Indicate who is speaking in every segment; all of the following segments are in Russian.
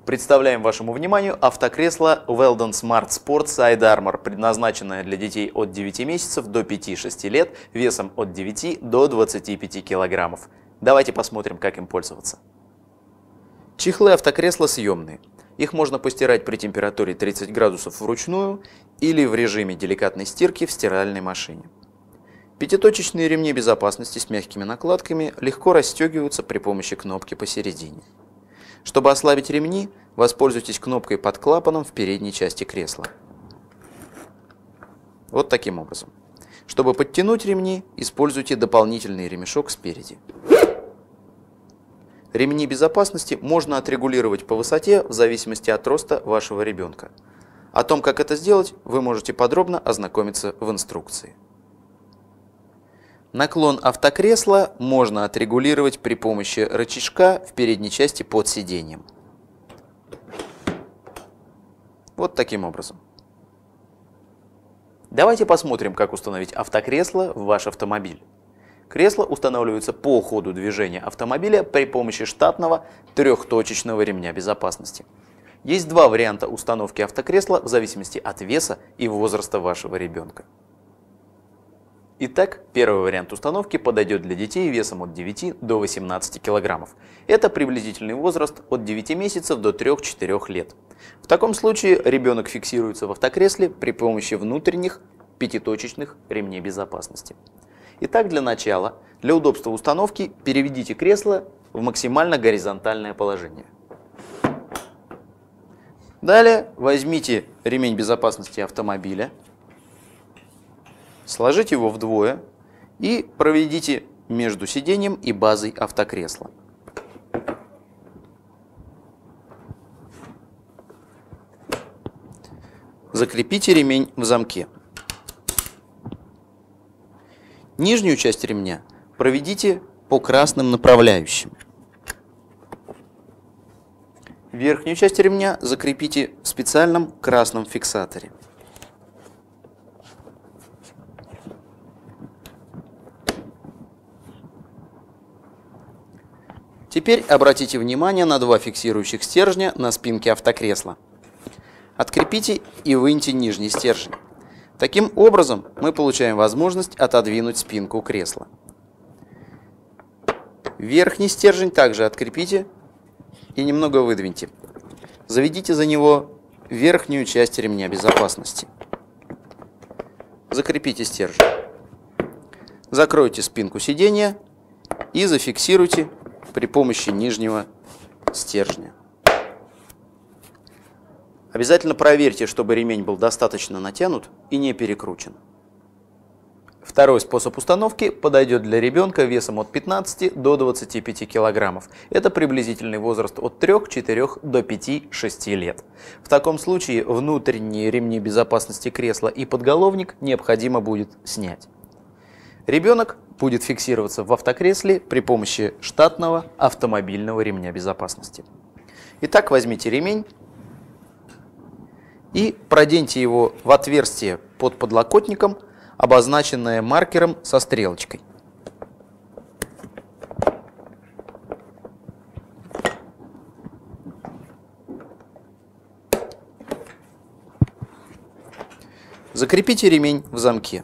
Speaker 1: Представляем вашему вниманию автокресло Weldon Smart Sport Side Armor, предназначенное для детей от 9 месяцев до 5-6 лет, весом от 9 до 25 килограммов. Давайте посмотрим, как им пользоваться. Чехлы автокресла съемные. Их можно постирать при температуре 30 градусов вручную или в режиме деликатной стирки в стиральной машине. Пятиточечные ремни безопасности с мягкими накладками легко расстегиваются при помощи кнопки посередине. Чтобы ослабить ремни, воспользуйтесь кнопкой под клапаном в передней части кресла. Вот таким образом. Чтобы подтянуть ремни, используйте дополнительный ремешок спереди. Ремни безопасности можно отрегулировать по высоте в зависимости от роста вашего ребенка. О том, как это сделать, вы можете подробно ознакомиться в инструкции. Наклон автокресла можно отрегулировать при помощи рычажка в передней части под сиденьем. Вот таким образом. Давайте посмотрим, как установить автокресло в ваш автомобиль. Кресло устанавливается по ходу движения автомобиля при помощи штатного трехточечного ремня безопасности. Есть два варианта установки автокресла в зависимости от веса и возраста вашего ребенка. Итак, первый вариант установки подойдет для детей весом от 9 до 18 килограммов. Это приблизительный возраст от 9 месяцев до 3-4 лет. В таком случае ребенок фиксируется в автокресле при помощи внутренних пятиточечных ремней безопасности. Итак, для начала, для удобства установки, переведите кресло в максимально горизонтальное положение. Далее возьмите ремень безопасности автомобиля, сложите его вдвое и проведите между сиденьем и базой автокресла. Закрепите ремень в замке. Нижнюю часть ремня проведите по красным направляющим. Верхнюю часть ремня закрепите в специальном красном фиксаторе. Теперь обратите внимание на два фиксирующих стержня на спинке автокресла. Открепите и выньте нижний стержень. Таким образом мы получаем возможность отодвинуть спинку кресла. Верхний стержень также открепите и немного выдвиньте. Заведите за него верхнюю часть ремня безопасности. Закрепите стержень. Закройте спинку сиденья и зафиксируйте при помощи нижнего стержня. Обязательно проверьте, чтобы ремень был достаточно натянут и не перекручен. Второй способ установки подойдет для ребенка весом от 15 до 25 килограммов. Это приблизительный возраст от 3-4 до 5-6 лет. В таком случае внутренние ремни безопасности кресла и подголовник необходимо будет снять. Ребенок будет фиксироваться в автокресле при помощи штатного автомобильного ремня безопасности. Итак, возьмите ремень и проденьте его в отверстие под подлокотником, обозначенное маркером со стрелочкой. Закрепите ремень в замке.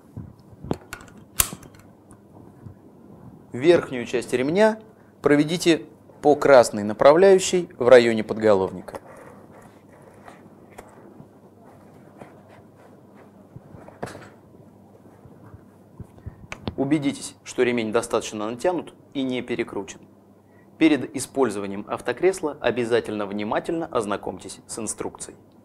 Speaker 1: Верхнюю часть ремня проведите по красной направляющей в районе подголовника. Убедитесь, что ремень достаточно натянут и не перекручен. Перед использованием автокресла обязательно внимательно ознакомьтесь с инструкцией.